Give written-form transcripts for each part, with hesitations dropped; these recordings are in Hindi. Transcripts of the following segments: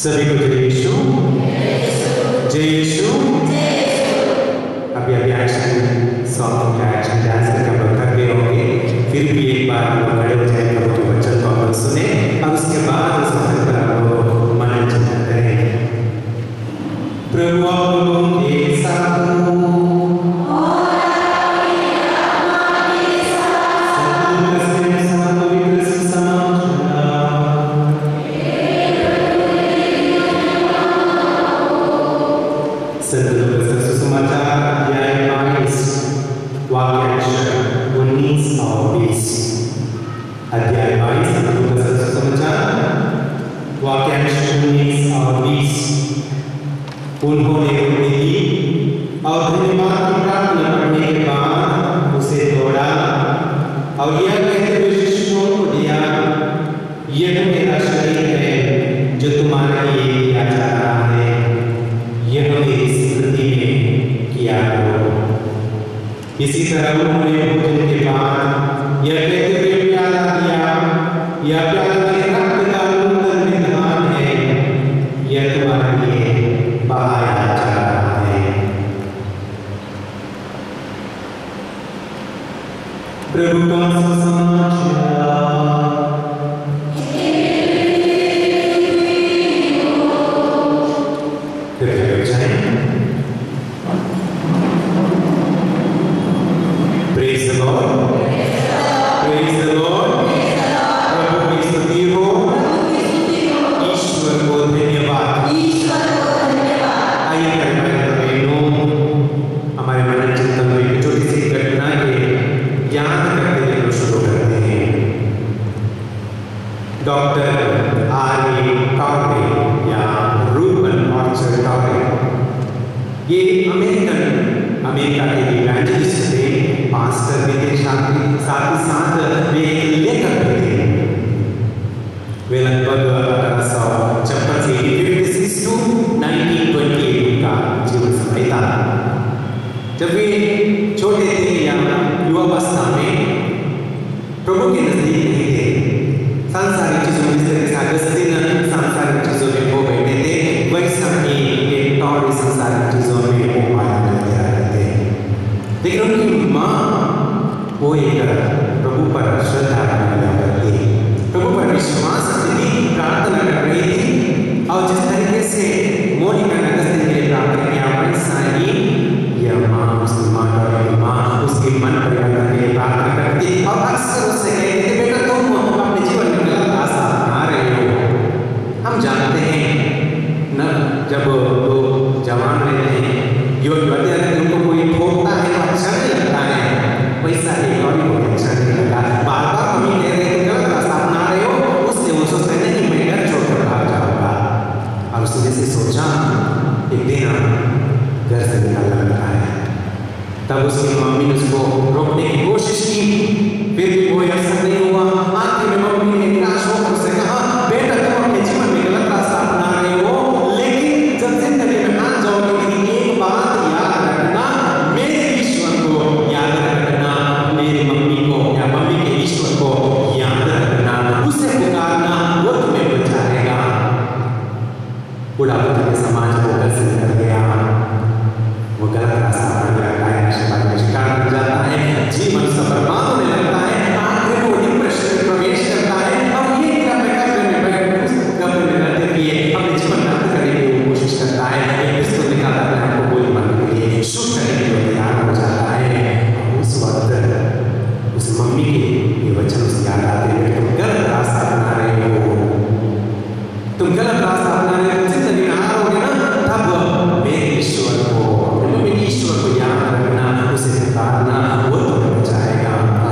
सभी को जय यीशु, जय यीशु। अभी एक्शन सॉन्ग का एक्शन डांस करके हम लोग थक गए होंगे, फिर भी एक बार हम लोग खड़े हो जाए प्रभु के वचन को हम लोग सुने और उसके बाद उस वचन पर हम लोग मनन चिंतन करें। प्रभु आप लोगों के साथ उन्होंने रोटी दी और धन्यवाद की प्रार्थना करने के बाद उसे तोड़ा और यह कहते हुए शिष्यों को दिया, यह मेरा शरीर है जो तुम्हारे लिए दिया जा रहा है, यह मेरी स्मृति में किया करो। इसी तरह उन्होंने भोजन के बाद यह कहते हुए प्याला दिया, यह प्याला मेरे रक्त का नूतन विधान है, यह तुम्हारे लिए बहाया जा रहा है। प्रभु का समाचार। Praise the Lord. Praise the Lord. प्रभु की स्तुति हो, ईश्वर को धन्यवाद। आइए हमारे मनन चिंतन में एक छोटी सी घटना के याद करते हुए शुरू करते हैं। डॉक्टर आर.ए. टॉरे या रूबन ऑर्चर्ड टॉरे, ये अमेरिका के इवेंजलिस्ट थे, पास्टर भी थे, साथ ही साथ वे लेखक भी थे। वे लगभग 1856 से 1856 to 1928 का जीवन समय था। जब वे छोटे थे या युवावस्था में प्रभु के नजदीक नहीं थे, सांसारिक चीजों में जिस तरह से सांसारिक चीजों में वो बैठे थे, वैसा ही एक टॉरे सांसारिक चीजों में वो पाया करते रहते थे। लेकिन उनकी माँ वो एक प्रभु पर श्रद्धा रखने करती, प्रभु पर विश्वास रखती, प्रार्थना कर रही थी और जिस तरीके से मोनिका ने के लिए प्रार्थना किया, वैसा ही यह माँ उसकी माँ उसके मन परिवर्तन के लिए प्रार्थना करती और अक्सर उससे कहती थी, बेटा तुम अपने जीवन में गलत रास्ता अपना रहे हो। हम जानते हैं न, जब वो जवान रहते हैं, युवक युवती रहते हैं, उनको कोई ठोकता है तो अच्छा नहीं लगता है, वैसा ही और भी अच्छा नहीं लगता। बार बार हम ही कह रहे हैं गलत रास्ता अपना रहे हो, उससे वो सोचते हैं नहीं मैं घर छोड़कर भाग जाऊंगा। और उसने जैसे सोचा एक दिन घर से निकालना लगता है, तब उसकी मम्मी ने उसको रोकने की कोशिश की, फिर भी कोई असर नहीं हुआ। आखिर में मम्मी ने निराश होकर उससे कहा, बेटा तुम अपने जीवन में गलत रास्ता अपना रहे हो, लेकिन जब जिंदगी में आ जाओगे एक बात याद रखना, मेरे ईश्वर को याद रखना, मेरी मम्मी को या मम्मी के ईश्वर को याद रखना, उसे पुकारना, वो तुम्हें बचाएगा। बुढ़ापे के समाज को घर से निकल गया, वो गलत रास्ता पर लगता है, शिकार बन जाता है, जीवन सब बर्बाद होने लगता है, आखिर वो डिप्रेशन में प्रवेश करता है और ये कब्र में रहते हुए अपने जीवन नष्ट करने की कोशिश करता है। एक पिस्तौल निकालता है, आपको गोली मारने के लिए शूट करने के लिए तैयार हो जाता है। उस वक्त उस मम्मी के ये वचन उसे याद आते हैं, तुम गलत रास्ता अपना रहे हो, तुम गलत रास्ता अपना रहे हो, जिंदगी में हारोगे ना, तब मेरे ईश्वर को याद रखना, उसे पुकारना, वो तुम्हें बचाएगा।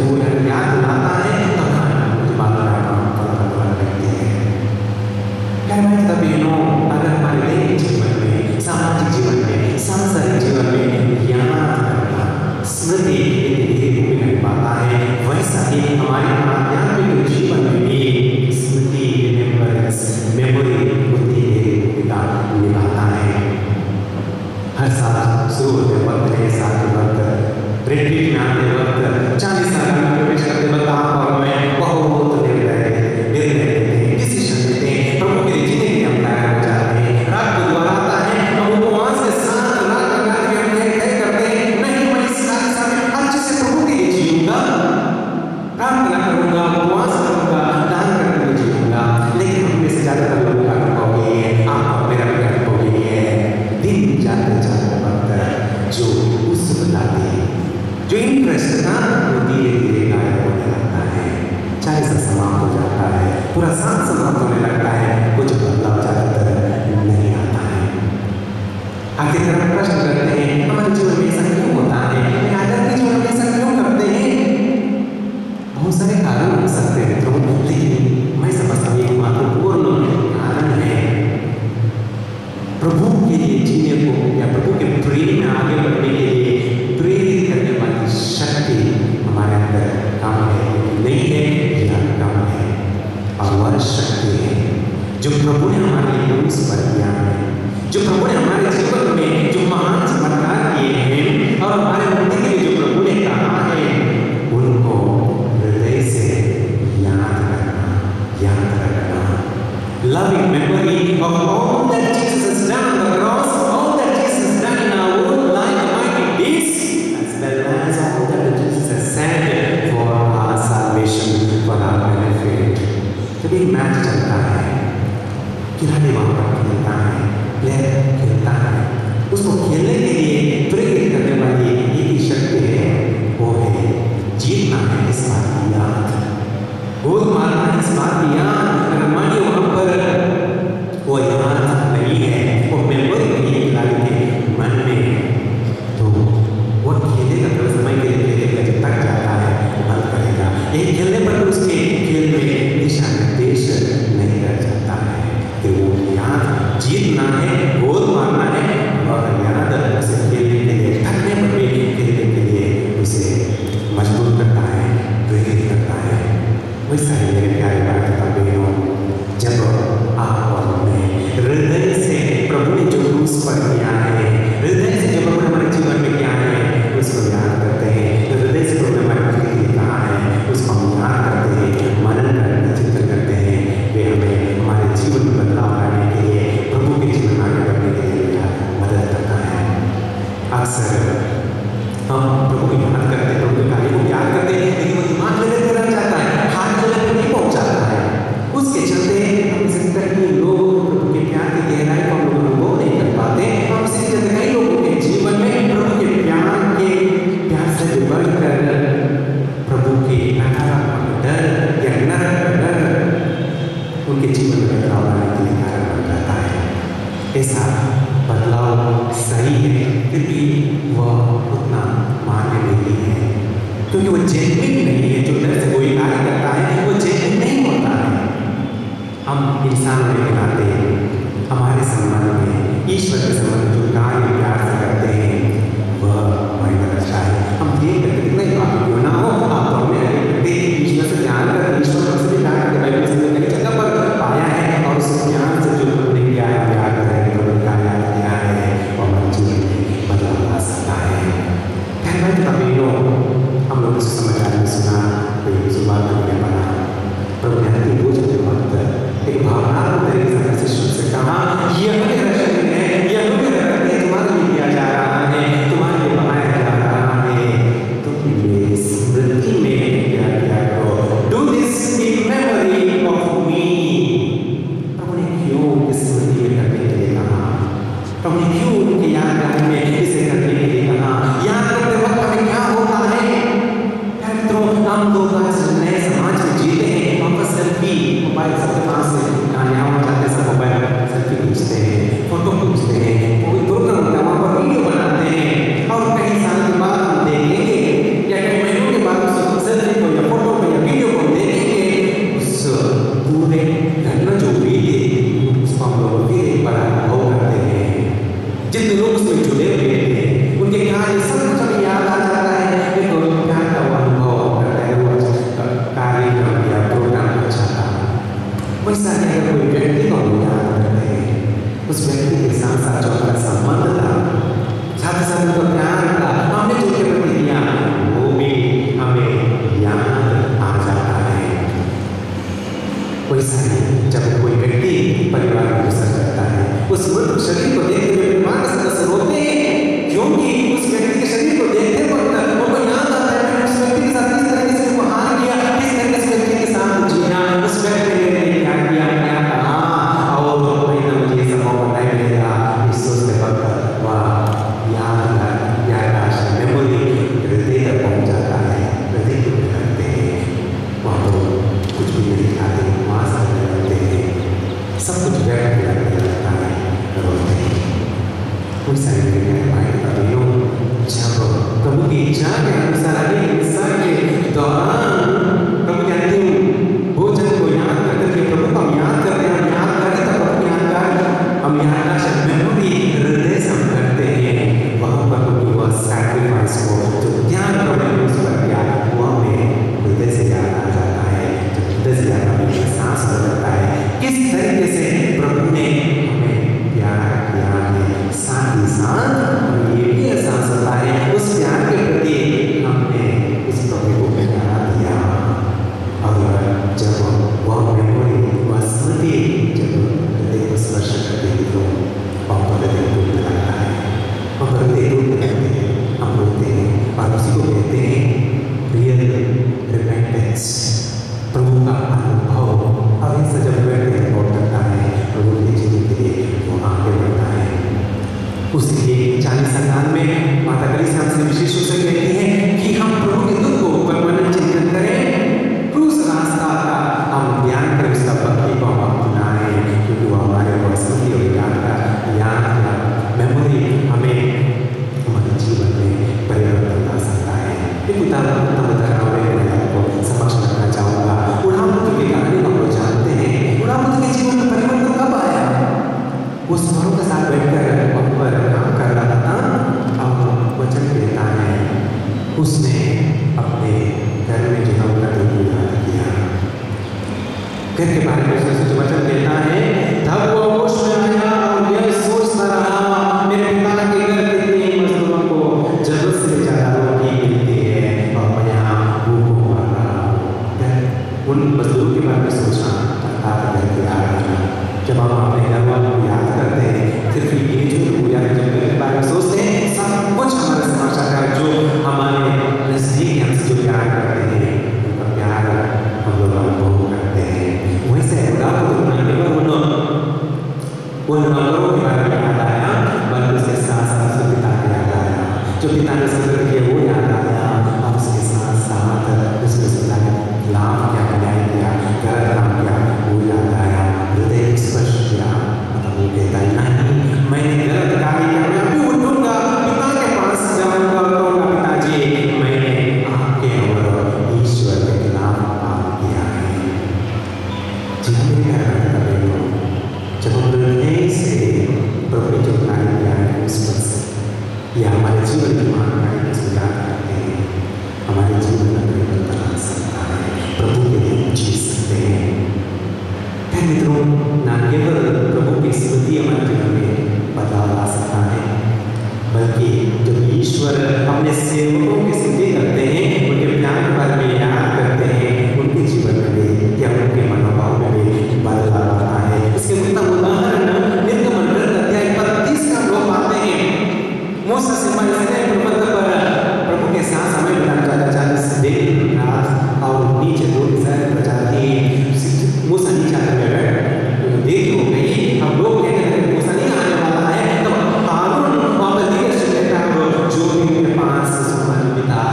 जब वो याद दिलाता है तब मुझे बात लगती है। तभी अगर हमारे दैनिक जीवन में, सामाजिक जीवन में, सांसारिक जीवन में याद करना, स्मृति धीरे पाता है, वैसा ही हमारे आध्यात्मिक जीवन में भी स्मृति मेमोरी बुद्धि भूमिका निभाता है। हर साल शुरू होते वक्त, नए साल के वक्त, रिट्रीट में आते वक्त, 40 साल में प्रवेश करते वक्त आप और मैं बहुत डिसीजन लेते हैं, प्रभु के लिए जीने के लिए हम तैयार हो जाते हैं। रात को द्वारा आता है, हम उपवास के साथ रात के तय करते हैं, नहीं मैं इस साल में अच्छे से प्रभु के लिए जीऊंगा, प्रार्थना करूंगा, उपवास करूंगा, दान करके जीऊंगा। लेकिन हम में से ज्यादातर लोगों का अनुभव यही है, आपका मेरा भी अनुभव यही है, दिन जाते जाते वक्त जो उत्सुकता थी, जो इंटरेस्ट था, वो धीरे धीरे गायब होने लगता है। 40 साल समाप्त हो जाता है, पूरा साल समाप्त होने लगता है, कुछ बदलाव ज्यादातर नहीं आता है। आखिर हम प्रश्न करते हैं, हमारे जीवन में ऐसा क्यों होता है? आध्यात्मिक जीवन में ऐसा क्यों करते हैं? बहुत सारे कारण हो सकते हैं मित्रों, लेकिन मैं समझता हूँ एक महत्वपूर्ण कारण है प्रभु के लिए जीने को या प्रभु के प्रेम में आगे बढ़ने के लिए प्रेरित करने वाली शक्ति हमारे अंदर काम है, नहीं है या काम है, और वह शक्ति है जो प्रभु ने हमारे लिए क्रूस पर किया है, जो प्रभु ने हमारे जीवन में जो महान चमत्कार किए हैं और हमारे मुक्ति के लिए जो प्रभु ने कहा है, उनको हृदय से याद रखना, loving memory of all that Jesus has done on the cross, all that Jesus has done in our own life, mighty deeds, as well as all that Jesus has said for our salvation, for our benefit. जब एक मैच चलता है, खिलाड़ी वहाँ पर खेलता है, प्लेयर खेलता है, उसको खेलने के लिए प्रेरित करने वाली एक ही शक्ति है, वो है जीतना है इस बात की याद, गोल मारना है इस बात की याद। अगर मानिए वहाँ पर वो याद नहीं है, वो मेमोरी नहीं है खिलाड़ी के मन में, तो वो खेलेगा तो समय के लिए खेलेगा, जब तक जाता है बंद करेगा। यही खेलने पर उसके खेल में दिशा निर्देश नहीं रह जाता है कि वो याद जीतना है, गोल मारना है, और याद उसे खेलने के लिए, थकने पर भी खेलने के लिए उसे मजबूर करता है, प्रेरित करता है। वैसा ही मेरे प्यारे भाइयों, जब आप और मैं हृदय से प्रभु ने जो क्रूस पर किया है, हृदय से जो प्रभु ने हमारे जीवन में किया है, उसको याद करते हैं, हृदय से प्रभु ने हमारे लिए कहा है, उसको हम याद करते हैं, मनन करते, चिंतन करते हैं, वे हमें हमारे जीवन में बदलाव लाने के लिए, प्रभु के जीवन में आगे बढ़ने के लिए मदद करता है। अक्सर हम प्रभु को याद करते हैं, प्रभु के कार्य को याद करते हैं, लेकिन वो दिमाग में लेकर रह जाता है, हाथ में लेकर नहीं पहुंचाता है। उसके चलते हम सकते हैं कि लोग प्रभु के प्यार की गहराई को हम लोग अनुभव नहीं कर पाते। हम इसी जगह कई लोगों के जीवन में प्रभु के प्यार से बढ़कर प्रभु के नकारात्मक डर या नरक डर उनके जीवन में बदलाव लाने के लिए कारण बन जाता है। ऐसा बदलाव सही है, फिर भी वह उतना मान्य नहीं है, क्योंकि वो जेन्युइन नहीं है। जो डर से कोई कार्य करता है वो जेन्युइन नहीं होता है। हम इंसान होने के नाते हमारे संबंध में, ईश्वर के संबंध में जो कार्य प्यार से करते हैं वह मायने रखता है। हम देख करके कितना ही पापी क्यों ना हो, आप अपने ईश्वर से ध्यान कर, ईश्वर हमसे भी प्यार करके बाइबल से कई जगह पर पाया है, और उस ज्ञान से जो हमने किया है, प्यार करेंगे तो कार्य किया है, और हमारे जीवन में बदलाव ला सकता है। हम लोग इस समाचार में सुना उस व्यक्ति के साथ साथ जो हमारा संबंध था, साथ ही साथ उनका प्यार था, हमने जो उनके प्रति किया, वो भी हमें याद आ जाता है। वैसा ही जब कोई व्यक्ति परिवार में गुजर जाता है, उस मृत शरीर को देखते हुए परिवार के सदस्य रोते हैं, क्योंकि उस व्यक्ति के शरीर को देखते वक्त उनको याद आता है कि उस व्यक्ति के साथ किस तरीके से व्यवहार किया, किस तरीके से व्यक्ति के साथ जिया, उस व्यक्ति ने क्या किया, क्या कहा, और मुझे ये सब मौका नहीं मिलेगा। इस सोचते वक्त वह याददाश्त मेमोरी हृदय तक पहुँच जाता है, हृदय को करते हैं, वहाँ तो कुछ भी नहीं खाते, वहाँ से करते हैं, सब कुछ व्यक्त करने लगता है, रोते हैं। कोई साइड में भाई का वीडियो जब प्रभु की इच्छा के अनुसार आगे हिस्सा के दौरान प्रभु के अंतिम भोजन को याद करके प्रभु को हम याद करते हैं, हम याद करें तो प्रभु यादगार हम याददाश्त मेमोरी हृदय से हम करते हैं। वहाँ पर प्रभु वह सैक्रिफाइस को जो त्याग प्रभु ने उस पर किया, वो हमें हृदय से याद आ जाता है, जब हृदय से याद हमें एहसास हो जाता है किस तरीके से प्रभु ने हमें प्यार किया है। साथ ही साथ ये भी एहसास होता है उस प्यार के प्रति हमने उस प्रभु को प्यार दिया, और जब वह मेमोरी, वह स्मृति जब हृदय को स्पर्श करती है तो हम हृदय टूटने लगता है, हम हृदय टूटने लगते हैं, हम रोते हैं और उसी को कहते हैं रियल रिपेंटेंस, प्रभु का अनुभव। अब इससे जब व्यक्ति अनुभव करता है प्रभु के जीवन के लिए वो आगे बढ़ता है। उसके 40 साल में माता कलीसिया हमसे विशेष रूप से कहती है कि हम प्रभु के दुख को परमानेंट चिंतन करें, क्रूस रास्ता का हम ध्यान करें, उसका भक्ति को हम अपनाएं, क्योंकि वो हमारे को स्मृति और याद मेमोरी हमें हमारे जीवन में परिवर्तन ला सकता है। एक उदाहरण मैं आपको समक्ष रखना चाहूँगा। बुढ़ापुत्र की कहानी हम लोग जानते हैं। बुढ़ापुत्र के जीवन में परिवर्तन कब आया? वो स्वरों के साथ बैठकर पर काम कर रहा था और वचन देता है, उसने अपने घर में जो उनका दिल याद किया, घर के बारे में उसने जो वचन देता है, तब वो होश में आया और यह सोचता रहा मेरे पिता के घर कितने मजदूरों को जरूरत से ज़्यादा रोटी मिलती है और मैं यहाँ भूखों मर रहा हूँ। उन मजदूरों के बारे में सोचना घर के आ रहा। जब हम अपने घर वालों को याद करते हैं, सिर्फ ये जो पूजा के बारे में सोचते हैं, सब कुछ हमारे समाचार का जो हमारे नजदीक हमसे जो प्यार करते हैं, उनका प्यार हम लोग अनुभव करते हैं। वैसे उन नौकरों के बारे में याद आया, बल्कि उसके साथ साथ उसके पिता को याद आया, जो पिता ने सफर किया वो याद आया, और उसके साथ साथ उसके पिता ने लाभ क्या न्याय किया, गलत काम किया वो याद आया, हृदय स्पर्श किया। वो कहता है नहीं, मैंने गलत कार्य किया, मैं अभी उठूंगा, पिता के पास जाऊंगा, कहूंगा पिताजी मैंने आपके और ईश्वर के खिलाफ पाप किया है। जी हमें क्या करना है? जब हम हृदय से प्रभु जो कार्य किया है उस पर से या हमारे जीवन की महान को याद करते हैं, हमारे जीवन में परिवर्तन आ सकता है, प्रभु के लिए जी सकते हैं। मित्रों, न केवल प्रभु की स्मृति हमारे जीवन में बदलाव ला सकता है, बल्कि जब ईश्वर अपने सेवकों की स्तुति करते हैं, उनके प्यार के बारे में याद करते हैं, उनके जीवन में भी या उनके मनोभाव में भी बदलाव आता है। इसके उत्तम उदाहरण निर्गमन अध्याय 32 का लोग पाते हैं। मूसा से पर्वत पर प्रभु के साथ समय बिताना चाहता 40 दिन रात, और नीचे 2,000 प्रजाति मूसा नीचे आकर देर हो गई। हम लोग कहते हैं मूसा नहीं आने वाला है, तो हारून वापस जो भी उनके पास समय बिता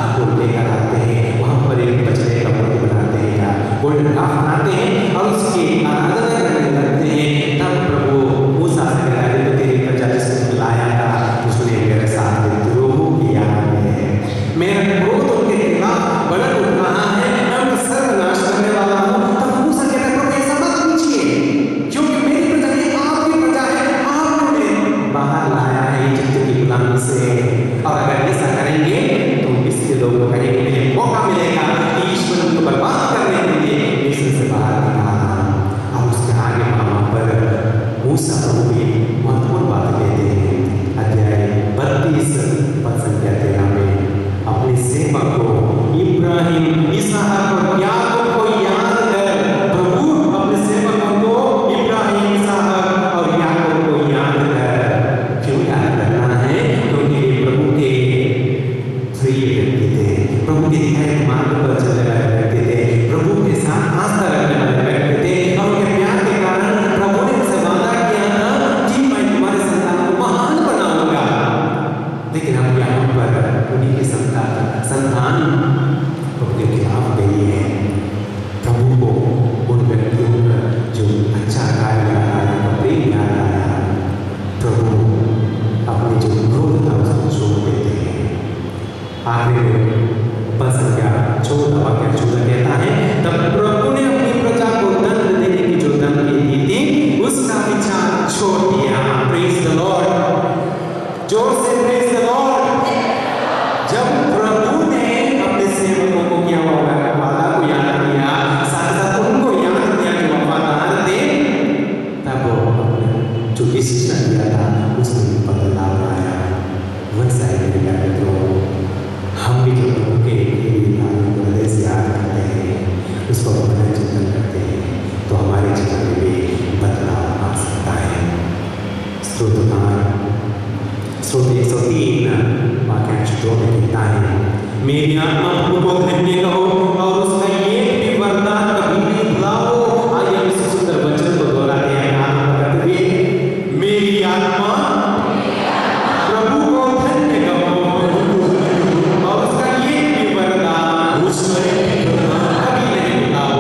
शब्दों में कहता है, मेरी आत्मा प्रभु को धन्य कहो और उसका एक भी वरदान कभी नहीं भुलाओ। आइए हम इस सुंदर वचन को दोहराते हैं आत्मा करते हुए, मेरी आत्मा प्रभु को धन्य कहो और उसका एक भी वरदान कभी नहीं भुलाओ।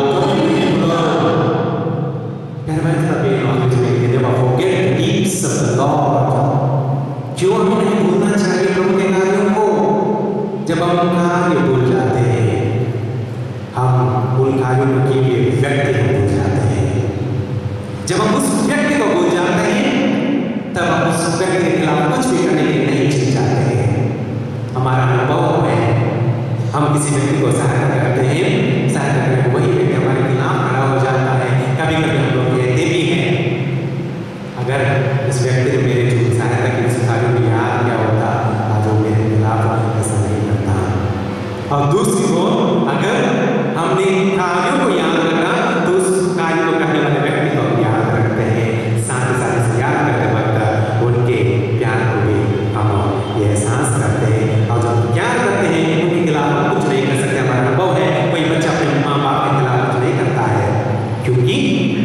क्यों हमें नहीं भूलना चाहिए प्रभु के कार्यों को? जब हम कार्य भूल जाते हैं, हम उन कार्यों के लिए व्यक्ति को भूल जाते हैं। जब हम उस व्यक्ति को भूल जाते हैं, तब हम उस व्यक्ति के खिलाफ कुछ भी करने के लिए नहीं चीज जाते हैं। हमारा अनुभव है, हम किसी व्यक्ति को सहायता करते हैं, सहायता करने वही व्यक्ति हमारे खिलाफ खड़ा हो जाता है। कभी कभी हम लोग कहते भी हैं, अगर इस व्यक्ति ने मेरे जो सहायता की इस कार्य को याद किया होता, आज वो मेरे खिलाफ ऐसा नहीं करता। और दूसरी ओर अगर हमने कार्यों को याद रखा तो उस कार्य को करने वाले व्यक्ति को याद रखते हैं। साथ ही साथ इसे याद करते वक्त उनके प्यार को भी हम ये एहसास करते हैं। और जब प्यार करते हैं, उनके खिलाफ हम कुछ नहीं कर सकते। हमारा अनुभव है, कोई बच्चा अपने माँ बाप के खिलाफ कुछ नहीं करता है, क्योंकि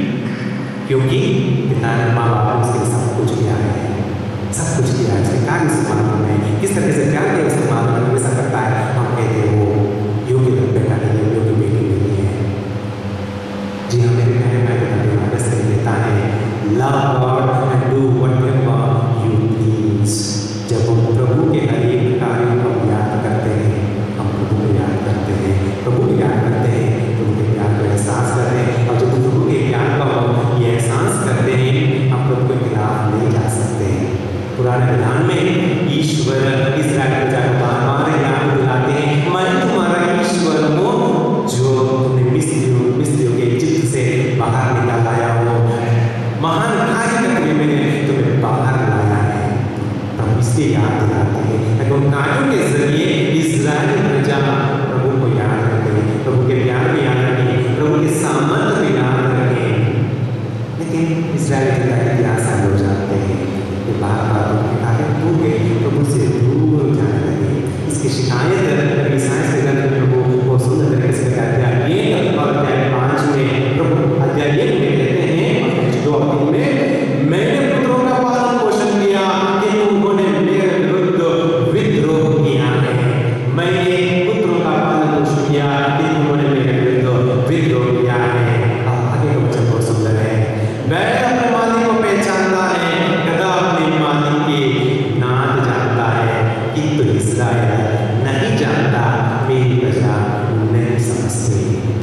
पिता ने माँ बाप ने उसके सब कुछ किया है, सब कुछ किया है। उसके कार्य से मालूम है किस तरह से प्यार किया, उससे मालूम है वैसा करता है। हम कहते हैं वो योग्य बेटा नहीं है, योग्य बेटी नहीं है। जी हाँ, मेरे कहने में आदेश देता है, love God and do whatever you please. जब हम प्रभु के हर एक कार्य को याद करते हैं, हम प्रभु को याद करते हैं, प्रभु को याद करते हैं, प्रभु के प्यार को एहसास करते हैं। और जब प्रभु के प्यार का ये एहसास करते हैं, हम प्रभु के खिलाफ नहीं जा सकते हैं। पुराने विधान में ईश्वर इस्राएल प्रजा को बार-बार याद दिलाते हैं, मैं तुम्हारा ईश्वर हूँ जो तुम्हें मिस्रियों के इजिप्ट से बाहर निकाला हूँ। महान कार्य करके मैंने तुम्हें बाहर लाया है। हम इसके याद दिलाते हैं, लेकिन उन कार्यों के जरिए इस्राएल प्रजा प्रभु को याद रखें, प्रभु के प्यार को याद रखें, प्रभु के सामर्थ्य को याद रखें। लेकिन इस्राएल प्रजा के आसान हो जाते हैं, बार-बार प्रभु से दूर जाने लगे। इसकी शिकायत ईसाइया से करते प्रभु को सुंदर तरीके से कहते हैं। ये और अध्याय 5 में प्रभु अध्याय 1 में कहते हैं, 2 में, मैंने पुत्रों का पालन पोषण किया कि उन्होंने मेरे विरुद्ध विद्रोह किया है। मैंने पुत्रों का पालन पोषण किया कि उन्होंने मेरे विरुद्ध विद्रोह किया है। अब आगे का वचन बहुत सुंदर है, बैल अपने मालिक को पहचानता है, गधा अपने मालिक की नाद जानता है, किंतु इस्राएल नहीं जानता, मेरी प्रजा नहीं समझती।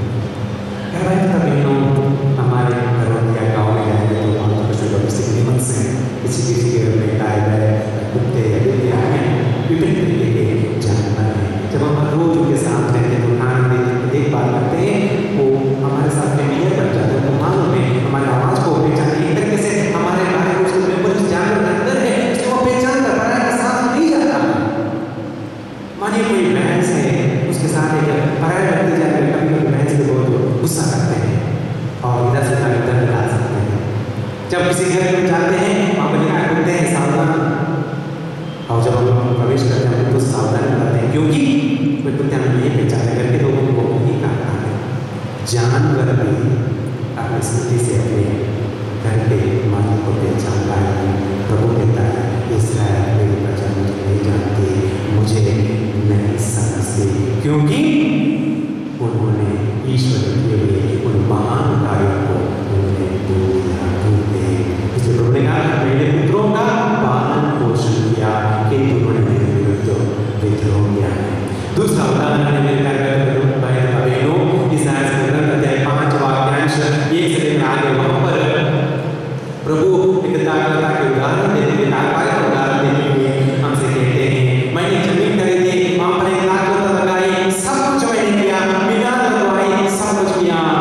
हमारे घरों या गाँव में जाएंगे तो हम किसी किसी के घर में गाय बैल कुत्ते या बिल्ली आए विभिन्न तरीके के जानवर हैं। जब हम रोज उनके साथ रहते हैं तो खाना देखभाल करते हैं, वो हमारे साथ में मिलर बन जाते हैं। तो मालूम है हमारी आवाज़ को पहचानने एक तरीके से हमारे जानवर के अंदर है, उसको पहचान कर पराया के साथ नहीं जाता। मानिए कोई भैंस है, उसके साथ एक पराया व्यक्ति जाकर कभी कभी भैंस को बहुत गुस्सा करते हैं और इधर से उधर निकाल सकते हैं। जब किसी घर में जाते हैं, वहाँ पर लिखा करते हैं सावधान, और जब हम लोग प्रवेश करते हैं तो सावधान करते हैं, क्योंकि कोई कुत्ते हमें नहीं पहचाने, घर के लोगों को नहीं काटता है। जानवर भी अपनी स्मृति से अपने घर के मालिक को पहचानता है। प्रभु कहता है, इस्राएल मेरी प्रजा मुझे नहीं जानती, मुझे नहीं समझती, क्योंकि उन्होंने ईश्वर के लिए उन महान कार्यों को उन्होंने दूर किया। इसलिए प्रभु ने कहा, मैंने पुत्रों का पालन पोषण किया कि उन्होंने मेरे विरुद्ध विद्रोह किया है। दूसरा उदाहरण मेरे बहनों, इस्राएल से अध्याय 5 वाक्यांश 1 से लेकर आगे, वहाँ पर प्रभु एक दाखलता के उदाहरण देते हुए, उदाहरण देते हुए हमसे कहते हैं, मैंने जमीन खरीदी, वहाँ पर एक दाखलता लगाई, सब कुछ मैंने किया, मीनार लगवाई, सब कुछ किया,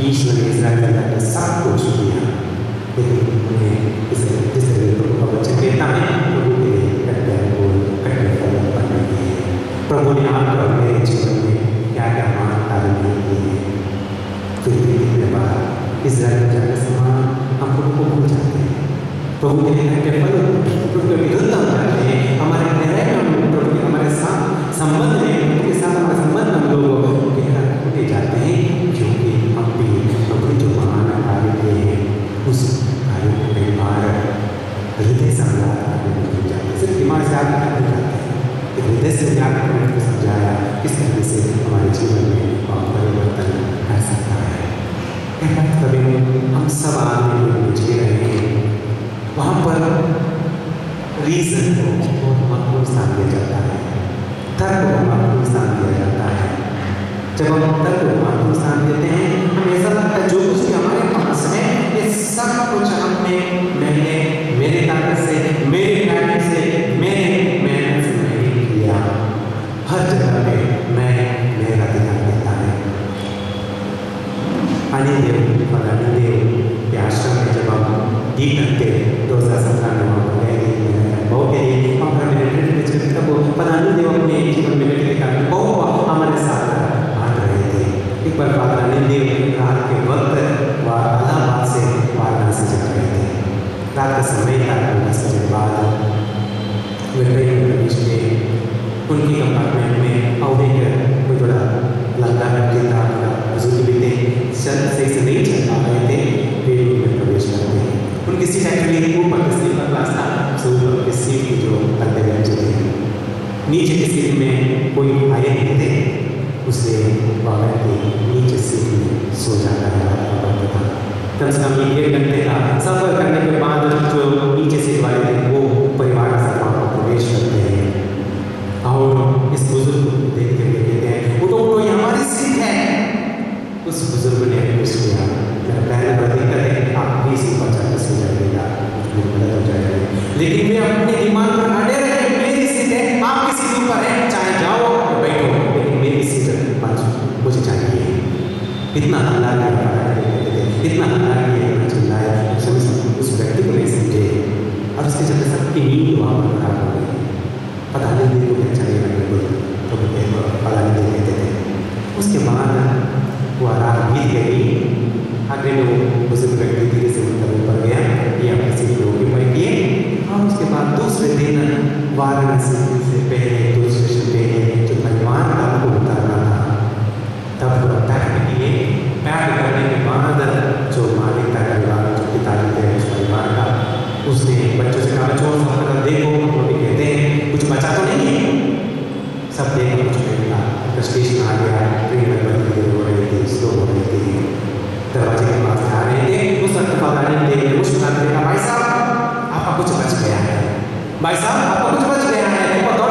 बीच में इस्राएल ने सब कुछ किया, लेकिन उन्हें जिस तरह प्रभु का वचन कहता है प्रभु के कट्टे फल बनने दिए। प्रभु ने आपको मेरे जीवन में क्या क्या मान तारीफ किए हैं। फिर भी कितने बार इस्राएल जाकर समान हम प्रभु को भूल जाते हैं, प्रभु के कट्टे फल प्रभु के विरुद्ध हम जाते हैं। हमारे प्रभु के हमारे साथ संबंध में प्रभु के साथ हमारे संबंध हम लोग गहरा टूटे जाते हैं, क्योंकि हम भी प्रभु जो महान कार्य किए हैं उस कार्य को कई बार हृदय से याद करने में भूल जाते हैं। सिर्फ दिमाग से याद करने जाते हैं, हृदय से याद करने को समझाया किस तरह से हमारे जीवन में परिवर्तन कर सकता है। तभी हम सब आदमी जो जी रहे हैं वहाँ पर रीजन को बहुत महत्वपूर्ण स्थान दिया जाता है, तर्क को महत्वपूर्ण स्थान दिया जाता है। जब हम तर्क को महत्वपूर्ण स्थान देते हैं हमें ऐसा लगता है जो कुछ भी हमारे पास है ये सब कुछ हमने मैंने मेरे ताकत से मेरे टैलेंट से मेरे मेहनत से नहीं किया। हर जगह पे मैं मेरा ध्यान देता है। अनिदेव के आश्रम में जब हम दी करते 2017 में वहाँ पर गए बहुत ही वहाँ पर तब पता नहीं देव अपने जीवन में लेने के कारण बहुत हमारे साथ बांट रहे थे। एक बार फादर अनिदेव रात के वक्त इलाहाबाद से वाराणसी जा रहे थे। रात का समय था, 10 बजे बाद वे ट्रेन में प्रवेश किए। उनकी कंपार्टमेंट में और एक कोई थोड़ा लंबा व्यक्ति था, बुजुर्ग भी थे, सही से नहीं चल पा रहे थे, ट्रेन में प्रवेश करते हैं। उनकी सीट एक्चुअली ऊपर स्लीपर क्लास था, ऊपर की सीट की जो अंदर बेंच थे, नीचे की सीट में कोई आए नहीं थे, उसने बाबा की नीचे सीट में सो जाता है। कम से कम 1 घंटे का सफर करने के बाद जो नीचे सीट वाले थे वो परिवार के साथ वहाँ पर प्रवेश करते हैं और इस बुजुर्ग को देखते हुए कहते हैं वो तो ये हमारी सीट है। उस बुजुर्ग ने रिक्वेस्ट किया, मेरा पहले बड़ा दिक्कत है, आप भी सीट पर जाकर सो जाइएगा, मदद हो जाएगी। लेकिन वे अपने दिमाग पर अड़े रहे, मेरी सीट है, आपकी सीट ऊपर है, चाहे जाओ बैठो, लेकिन मेरी सीट मुझे चाहिए। इतना हल्ला इतना हल्ला किया, चिल्लाया, उस व्यक्ति को नहीं समझे और उसके चलते सबकी नींद वहाँ पर खराब हो गई। पता नहीं को क्या चाहिए तो पता नहीं देते थे। उसके बाद वो रात बीत गई, आखिर में वो बुजुर्ग व्यक्ति धीरे से ऊपर गया, ये अपनी सीट को ऑक्यूपाई किए और उसके बाद दूसरे दिन वाराणसी से पहले दूसरे स्टेशन पे जो परिवार का आपको उतारना था तब पैक किए। पैक करने के बाद जो मालिक था परिवार जो पिताजी थे उस परिवार का, उसने बच्चों से कहा बच्चों सब देखो, वो भी कहते हैं कुछ बचा तो नहीं है, सब देखो कुछ नहीं था। स्टेशन आ गया, ट्रेन में बंदी हो रही थी, स्लो हो रही थी, दरवाजे के पास आ रहे थे। उस वक्त पता नहीं देखने मुश्किल देखा, भाई साहब आपका कुछ बच गया है, भाई साहब आपका कुछ बच गया है,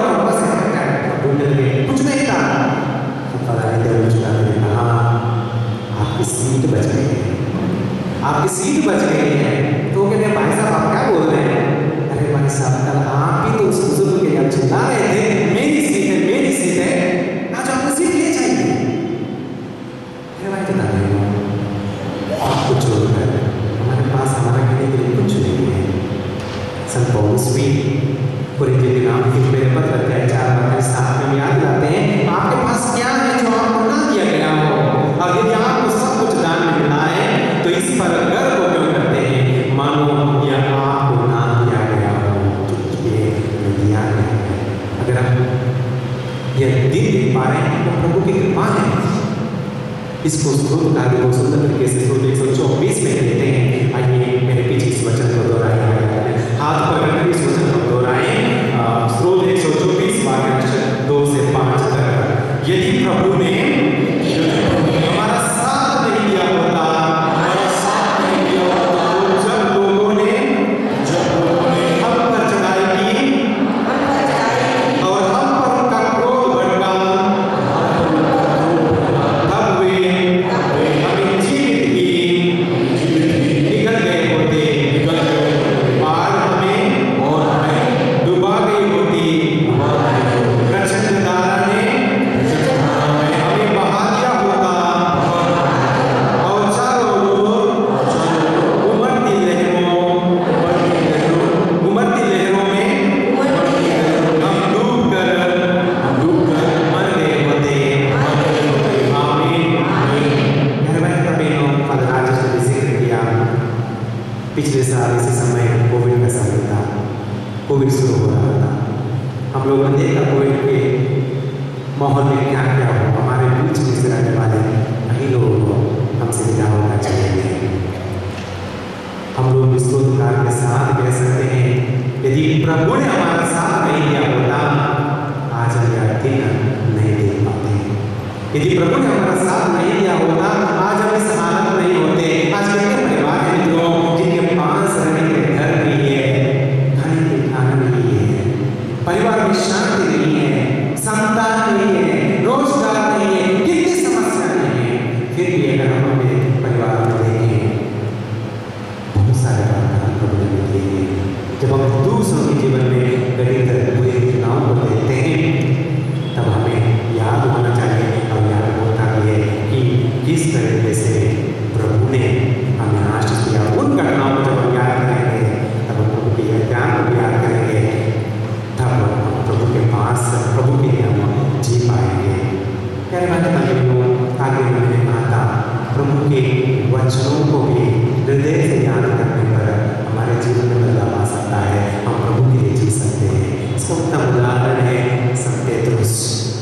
ढूंढने लगे, कुछ नहीं था। पता नहीं कहा आपकी सीट बच गई है, आपकी सीट बच गई है। तो कहते हैं भाई साहब आप क्या बोल रहे हैं? अरे भाई साहब कल आप भी तो उस बुजुर्ग के लिए चिल्ला रहे थे, मेरी सीट है, मेरी सीट है, आज आपको सीट ले जाइए। अरे भाई बता रहे आपको छोड़कर हमारे पास हमारा कहने के लिए कुछ नहीं है। संत पौलुस भी पूरे दिन आप मेरे पत्र के 4 में याद दिलाते हैं आपके पास क्या है जो आपको ना दिया गया हो, और यदि आपको सब कुछ दान में मिला है तो इस पर गर्व क्यों करते हैं, मानो यह आपको ना दिया गया हो जो ये दिया गया है। अगर हम यह दिन देख पा रहे हैं तो प्रभु की कृपा है। इसको स्त्रोत कार्य को सुंदर तरीके से 124 में कहते हैं। आइए मेरे पीछे इस वचन को दोहराए, हाथ पकड़कर इस वचन को दोहराए। स्त्रोत 124 वाक्य 2 से 5 तक। यदि प्रभु ने हमारा साथ नहीं दिया होता, तो जब लोगों ने हम पर चढ़ाई की और हम पर उनका क्रोध भड़का, तब वे हमें जीवित की पिछले साल इसी समय कोविड का समय था, कोविड शुरू हो रहा था। हम लोगों ने देखा कोविड के माहौल में क्या क्या हो, हमारे बीच में से रहने वाले कई लोगों को हमसे विदा होना चाहिए। हम लोग विश्वोद्धार के साथ कह सकते हैं, यदि प्रभु ने हमारा साथ नहीं दिया होता आज हम यह दिन नहीं देख पाते। यदि प्रभु ने हमारा साथ नहीं दिया होता आज हम इस हालत में नहीं होते। आज कितने परिवार हैं मित्रों जिनके पास रहने के घर नहीं है, खाने के खाना नहीं है, परिवार में शांति नहीं है, संतान नहीं है, रोजगार नहीं है, कितनी समस्या नहीं है। फिर भी अगर हम अपने परिवार में देखें बहुत सारे वाग्दान प्रभु ने दिए हैं। जब हम दूसरों के जीवन में गणित बुरे चुनाव को देखते हैं तब हमें याद होना चाहिए और याद होता भी है कि किस तरीके से प्रभु ने हमें आशीष दिया। उन घटनाओं को जब हम याद करेंगे तब हम प्रभु के ज्ञान को याद करेंगे, तब प्रभु के पास प्रभु के लिए हम जी पाएंगे। आगे मैंने कहा था प्रभु के वचनों को भी हृदय से याद करने पर हमारे जीवन में बदलाव आ सकता है, हम प्रभु के लिए जी सकते हैं। इसका उत्तम उदाहरण है संत पेतरुस।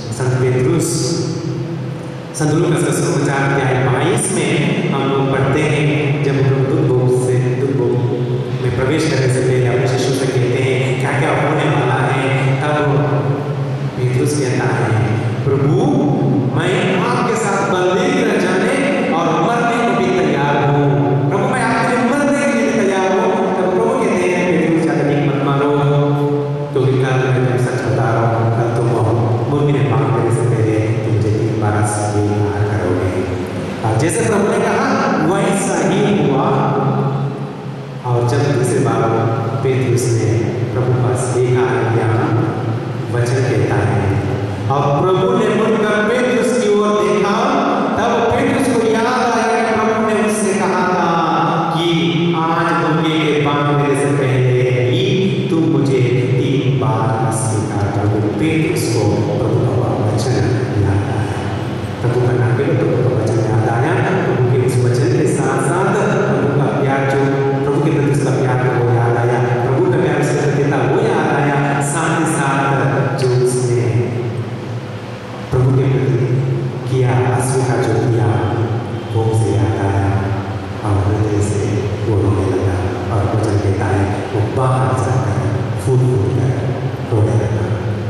संत लूका सुसमाचार अध्याय 22 में हम लोग पढ़ते हैं, जब लोग दुख भोग में प्रवेश करने से पहले अपने शिष्यों से कहते हैं क्या क्या होने वाला है, तब पेतरुस कहता है प्रभु मैं आपके साथ बंदी रह जाने और मरने को भी तैयार हूँ। प्रभु मैं आपके मरने के लिए तैयार हूँ। तब प्रभु कहते हैं पेतरुस ज्यादा नहीं मत मारो, क्योंकि कल मैं सच बता रहा हूँ, कल तुम मुर्गी ने मांग करने से पहले तुम मुझे 3 बार स्वीकार करोगे। और जैसे प्रभु ने कहा वैसा ही हुआ। और जब दूसरी बार पेतरुस ने प्रभु का स्वीकार किया, वचन कहता है और प्रभु ने मुड़कर पेतरुस की ओर देखा, तब पेतरुस को याद आया कि प्रभु ने उससे कहा था कि आज मुर्गी के मांगने से पहले ही तुम मुझे 3 बार स्वीकार करोगे। पेतरुस को प्रभु का वचन याद आया, प्रभु का नाम के प्रभु का वचन याद आया। प्रभु के इस वचन के साथ साथ प्रभु का प्यार, जो प्रभु के प्रति उसका प्यार था वो याद आया, प्रभु का प्यार उसके प्रति था वो याद आया। साथ ही साथ जो उसने प्रभु के प्रति किया, अस्वीकार जो किया वो उसे याद आया और हृदय से वो रोने लगा। और वचन कहता है वो बाहर जाकर फूट कर रोने लगा।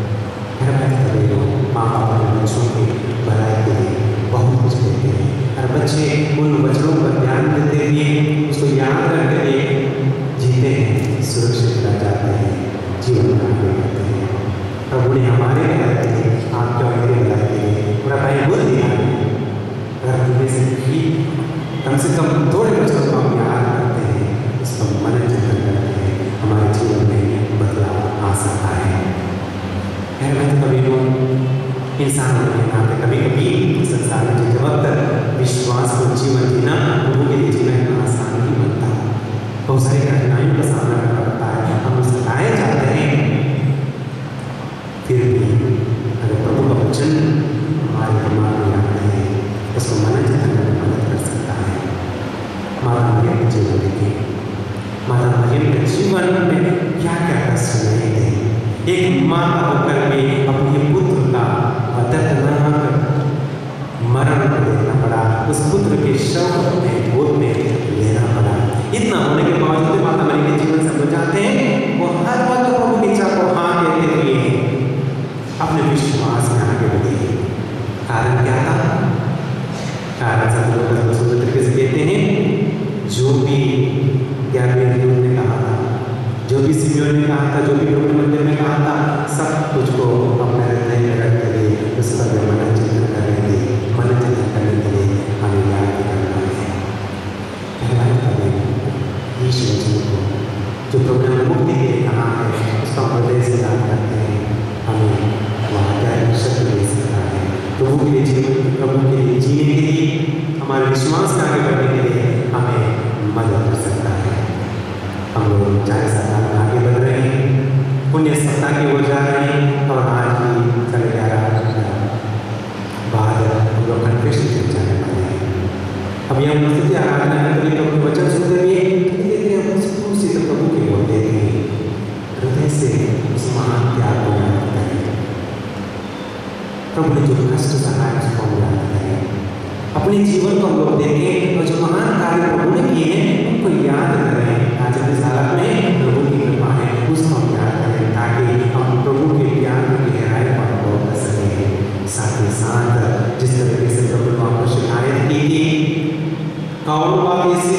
माँ बाप अपने बच्चों की भलाई के लिए बहुत कुछ कहते हैं, और बच्चे उन वचनों पर ध्यान देते हुए उसको याद रखते हुए जीते हैं, सुरक्षित रह जाते हैं, जीवन में आगे बढ़ते हैं। प्रभु ने हमारे भलाई के लिए, आपके और मेरे भलाई के लिए पूरा भाई बोल दिया। अगर तुम्हें से भी कम से कम थोड़े बच्चों को हम याद करते हैं, उसका मनन चिंतन करते हैं, हमारे जीवन में बदलाव आ सकता है। कभी लोग इंसान होने के नाते कभी कभी संसार में जीते वक्त विश्वास को जीवन जीना प्रभु के लिए जीना इतना आसान नहीं बनता। बहुत सारी कठिनाइयों का सामना करना पड़ता है, हम सताए जाते हैं। फिर भी अगर प्रभु का वचन हमारे दिमाग में आता है, उसको मनन चिंतन करने में मदद कर सकता है। माता मरियम के जीवन देखें, माता मरियम के जीवन में क्या क्या कष्ट नहीं थे। एक माता होकर के अपने पुत्र का दर्दनाक मरण को देखना पड़ा, उस पुत्र के शव अपने गोद में लेना पड़ा। इतना होने के बावजूद माता मरियम के जीवन से जाते हैं, वो हर वक्त प्रभु की इच्छा को हाँ कहते हुए अपने विश्वास में आगे बढ़े। कारण क्या था? कारण सब लोग सुंदर तरीके से कहते हैं, जो भी गैब्रिएल दूत ने कहा था, जो भी सिमियोन ने कहा था, जो भी प्रभु मंदिर में कहा था, सब कुछ को अपने हृदय में रखते हुए उस पर मनन चिंतन करने के लिए हमें याद करना है। इस वचन को जो प्रभु ने मुक्ति के लिए कहा है उसका हृदय से याद करते हैं, हमें वहाँ क्या शब्द दे सकता है। प्रभु के लिए जीवन, प्रभु के लिए जीने के लिए, हमारे विश्वास में आगे बढ़ने के लिए हमें मदद कर सकता है। हम लोग 4 सप्ताह में आगे बढ़ रहे हैं, पुण्य सप्ताह की ओर जा रहे हैं, और आज भी कल 11 बाद हम लोग कन्फेशन चर्चा करने वाले हैं। अभी हम स्तुति आराधना करते हुए प्रभु के वचन सुनते हुए जीवन को हम लोग देखें और जो महान कार्य प्रभु ने किए हैं उनको याद करें। आज अपने हालत में प्रभु की कृपा है उसको हम याद करें ताकि हम प्रभु के प्यार की गहराई को अनुभव कर सकें। साथ ही साथ जिस तरीके से प्रभु ने हमको शिकायत की थी कौन बात